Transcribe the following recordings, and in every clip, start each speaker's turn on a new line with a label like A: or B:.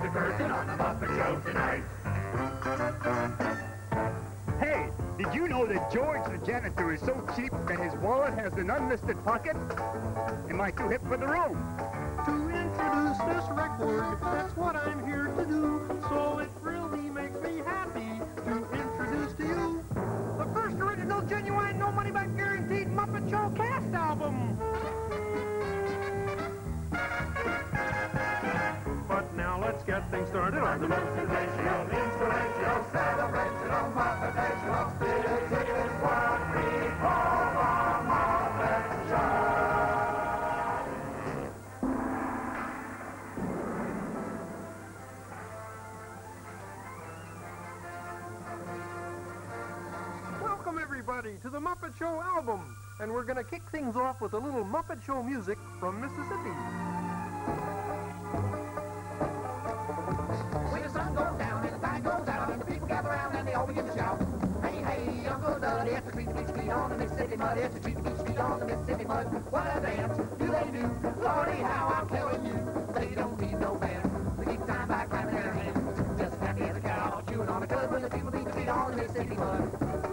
A: every person on the Muppet Show tonight.
B: Hey, did you know that George the janitor is so cheap that his wallet has an unlisted pocket? Am I too hip for the room?
C: To introduce this record, that's what I'm here to do. So it really makes me happy to introduce to you the first original, genuine, no money back guaranteed Muppet Show cast album. But now let's get things started on the
A: Motivational, inspirational, celebrational, motivational. This is what we call the Muppet Show.
C: Welcome everybody to the Muppet Show album. And we're going to kick things off with a little Muppet Show music from Mississippi.
D: When the sun goes down and the tide goes out and the people gather around and they all begin to shout, hey, hey, Uncle Dud, it's a treat street on the Mississippi mud, it's a treat street on the Mississippi mud. What a dance do they do? Lordy, how I'm telling you, they don't need no band. They keep time by clapping their hands, just happy as a cow, chewing on a cud when the people beat the feet on the Mississippi mud.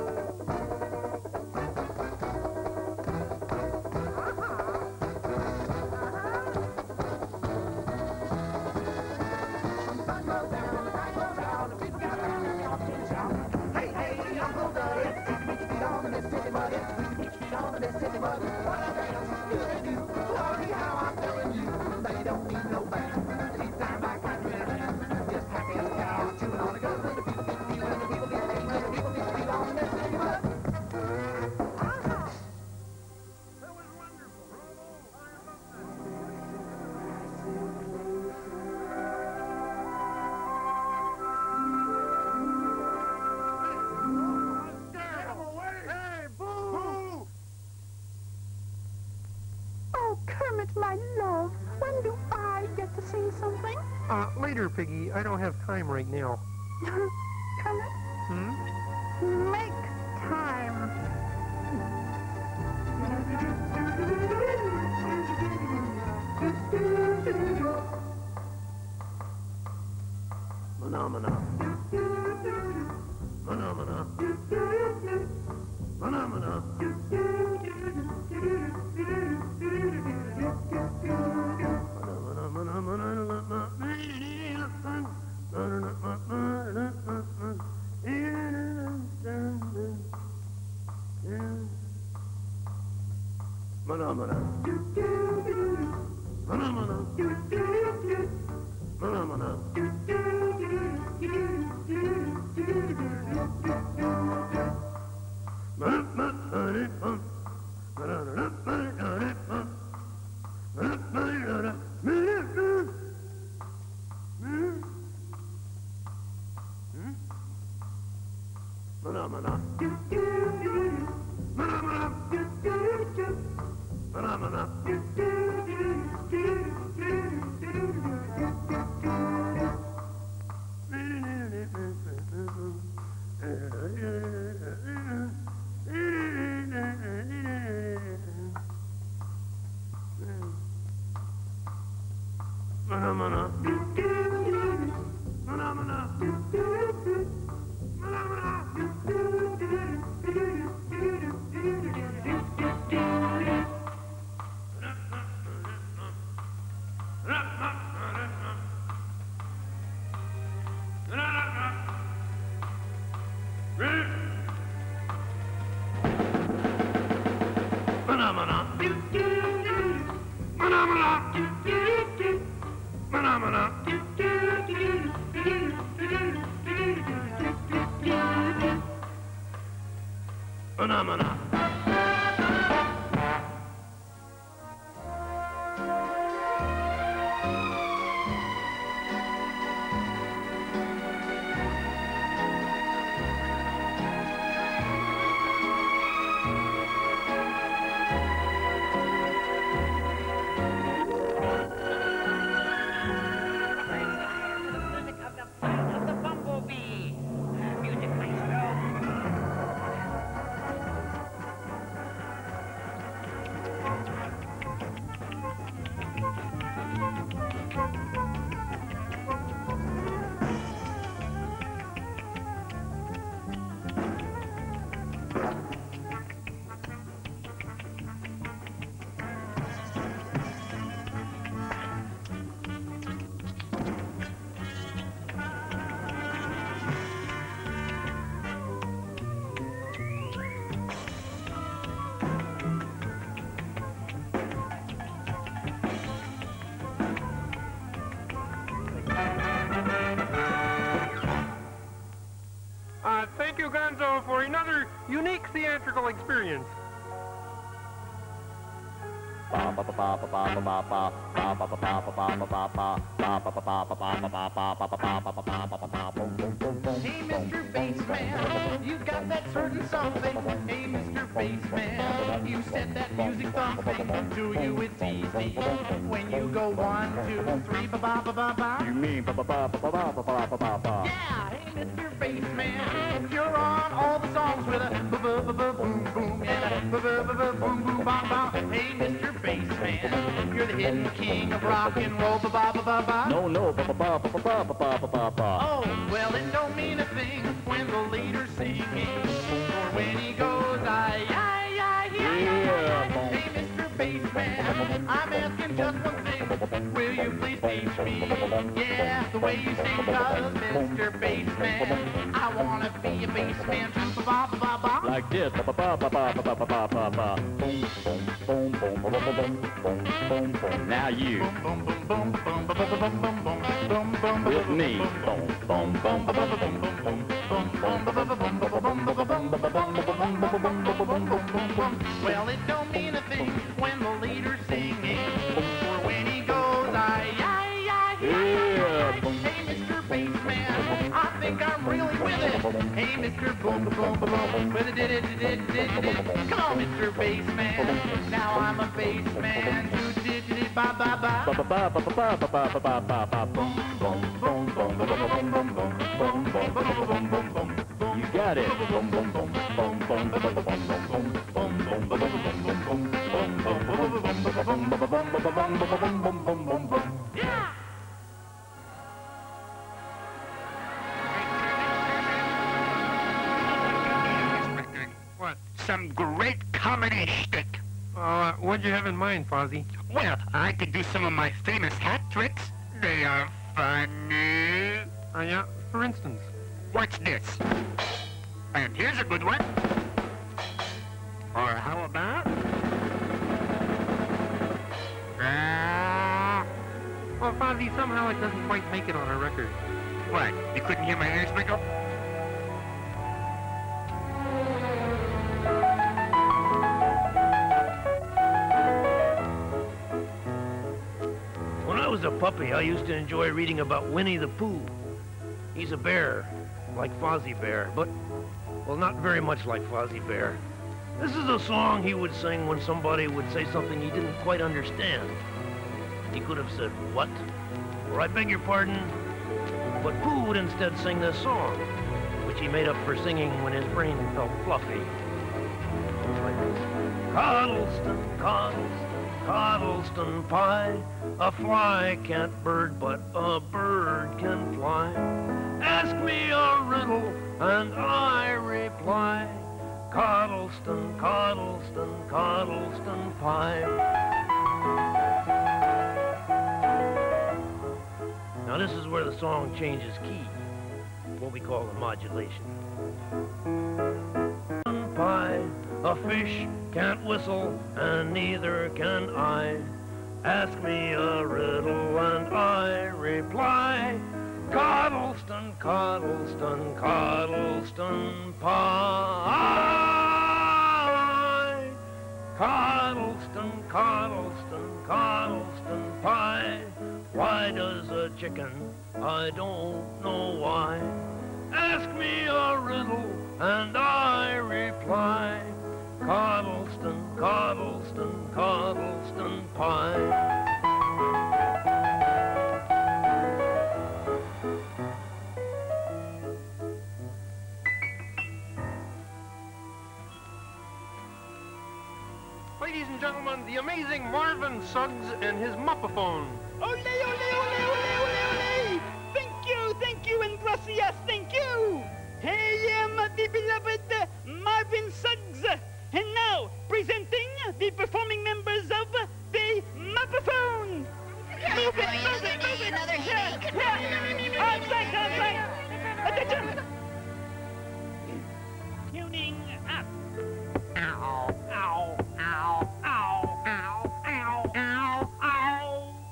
E: My love, when do I get to sing something?
C: Later, Piggy. I don't have time right now.
E: Kermit? Make time.
C: Phenomena. Phenomena. Phenomena. theatrical experience.
F: Hey, Mr. Bassman, you got that certain something. Hey, Mr. Bassman, you set that music thumping. Do you? It's easy. When you go 1, 2, 3, ba-ba-ba-ba-ba.
B: You mean ba-ba-ba-ba-ba-ba-ba-ba-ba.
F: Yeah, hey, Mr. Bassman, you're on all the songs with a ba-ba-ba-ba-boom-boom and a ba-ba-ba-ba-boom-boom-ba-ba. Hey, Mr. Bassman, you're the hidden king of rock and roll, ba-ba-ba-ba-ba.
B: No, ba-ba-ba-ba-ba-ba-ba-ba-ba.
F: Oh, well, it don't mean a thing when the leader's singing, or when he goes, Hey, Mr. Bassman, I'm asking just one thing. Will you please teach me? Yeah, the way you sing does, Mr. Bassman. I want to be a bassman too, ba-ba-ba-ba-ba.
B: Like this, ba-ba-ba-ba-ba-ba-ba-ba. Boom, boom, boom, boom, boom, boom, boom, boom, boom. Now you.
F: Boom, boom, boom, boom, boom, boom, boom, boom, boom, boom, boom,
B: With me. Boom, boom, boom, boom, boom, boom, boom.
F: well, it don't mean a thing when the leader's singing, or when he goes, Hey, Mr. Bassman, I think I'm really with it. Hey, Mr. Boom, boom, boom, boom, with it, did. Come on, Mr. Bassman, now I'm a bassman, did, ba, ba, ba.
B: Ba-ba-ba-ba-ba-ba-ba-ba-ba. Boom, boom, boom, boom, boom, boom, boom, boom, boom, boom, boom, boom, boom. You got it. Boom, boom, boom, boom, boom, boom, boom, boom, boom, boom, boom, boom, boom, boom.
F: Yeah!
C: What?
B: Some great comedy shtick.
C: What'd you have in mind, Fozzie?
B: Well, I could do some of my famous hat tricks. They are funny.
C: Yeah, for instance.
B: Watch this. And here's a good one. Or how about...
C: Well, Fozzie, somehow it doesn't quite make it on our record.
B: What? You couldn't hear my ears wiggle?
G: When I was a puppy, I used to enjoy reading about Winnie the Pooh. He's a bear, like Fozzie Bear, but, well, not very much like Fozzie Bear. This is a song he would sing when somebody would say something he didn't quite understand. He could have said, what? Or I beg your pardon? But Pooh would instead sing this song, which he made up for singing when his brain felt fluffy. It was like this. Coddleston, Coddleston, Coddleston pie. A fly can't bird, but a bird can fly. Ask me a riddle, and I reply. Coddleston, Coddleston, Coddleston pie. Now this is where the song changes key, what we call the modulation. Pie, a fish can't whistle, and neither can I. Ask me a riddle, and I reply. Coddleston, Coddleston, Coddleston pie. Coddleston, Coddleston, Coddleston pie. Why does a chicken? I don't know why. Ask me a riddle, and I reply. Coddleston, Coddleston, Coddleston pie.
C: Ladies and gentlemen, the amazing Marvin Suggs and his Moppaphone.
H: Ole, ole, ole, ole, ole, ole! Thank you, and gracias, thank you! I am the beloved Marvin Suggs, and now presenting the performing members of the Moppaphone. Move it!
I: Another headache.
H: Outside! Attention! Tuning up. Ow, ow, ow, ow, ow, ow, ow, ow.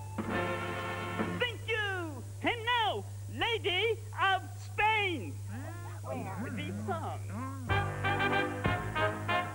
H: Thank you! And now, Lady of Spain. The song.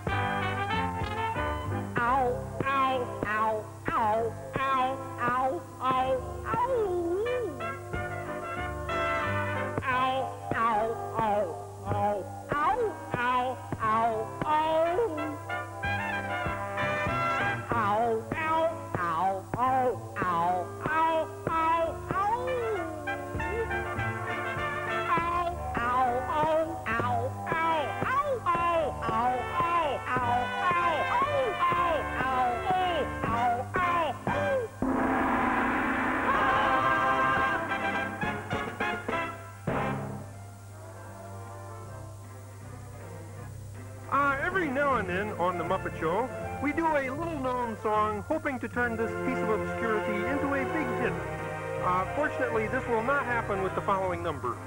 C: Every now and then on The Muppet Show, we do a little-known song hoping to turn this piece of obscurity into a big hit. Fortunately, this will not happen with the following number.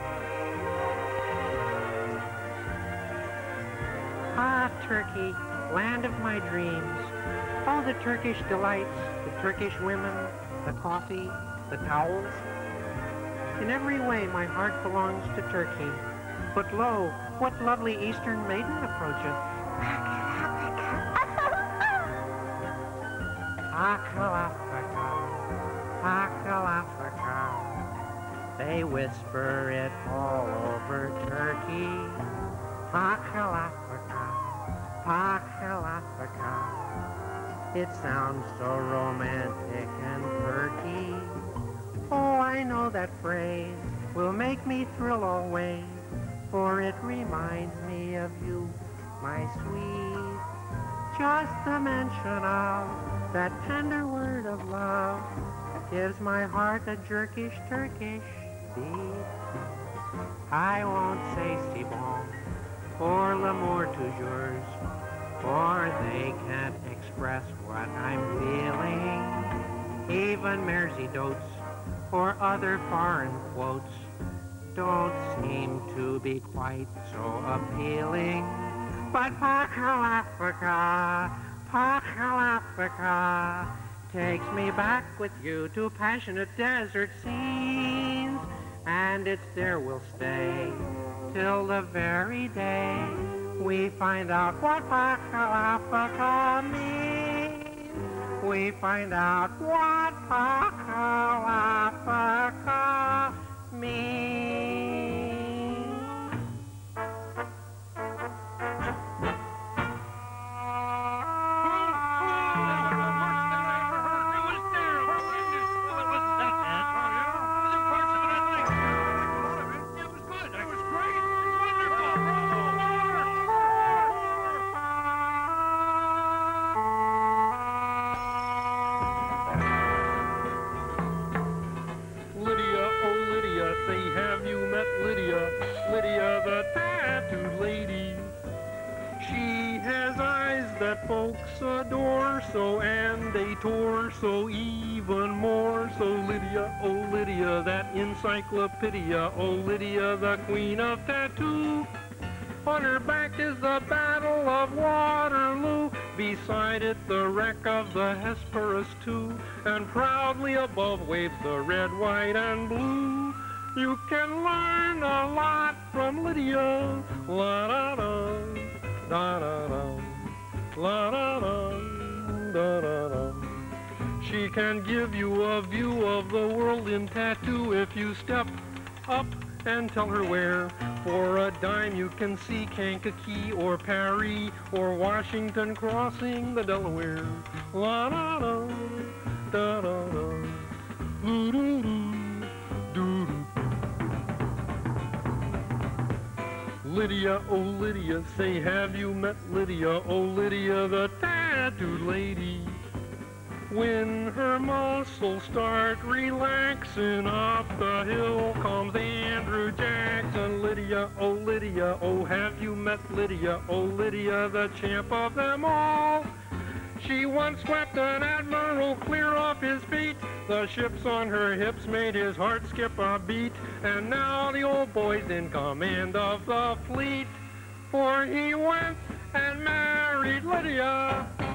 J: Ah, Turkey, land of my dreams. All the Turkish delights, the Turkish women, the coffee, the towels. In every way, my heart belongs to Turkey. But lo, what lovely Eastern maiden approacheth? Akalafaka, Akalafaka. They whisper it all over Turkey. Akalafaka, Akalafaka. It sounds so romantic and perky. Oh, I know that phrase will make me thrill always, for it reminds me of you, my sweet. Just the mention of that tender word of love gives my heart a jerkish Turkish beat. I won't say si bon or l'amour toujours, for they can't express what I'm feeling. Even mercy dotes or other foreign quotes don't seem to be quite so appealing. But Pakalafaka, Pakalafaka takes me back with you to passionate desert scenes, and it's there we'll stay till the very day we find out what Pakalafaka means. We find out what Pakalafaka means.
C: Lydia, the tattooed lady. She has eyes that folks adore so, and a torso even more so. Lydia, oh Lydia, that encyclopedia. Oh Lydia, the queen of tattoo. On her back is the Battle of Waterloo. Beside it, the wreck of the Hesperus too. And proudly above waves the red, white, and blue. You can learn a lot from Lydia. La-da-da, da-da-da, la-da-da, da-da-da. She can give you a view of the world in tattoo if you step up and tell her where. For a dime you can see Kankakee or Paris or Washington crossing the Delaware. La-da-da, da-da-da, doo-doo-doo, doo-doo. Lydia, oh Lydia, say have you met Lydia? Oh Lydia, the tattooed lady. When her muscles start relaxing up the hill comes Andrew Jackson. Lydia, oh have you met Lydia? Oh Lydia, the champ of them all. She once swept an admiral clear off his feet. The ships on her hips made his heart skip a beat. And now the old boy's in command of the fleet, for he went and married Lydia.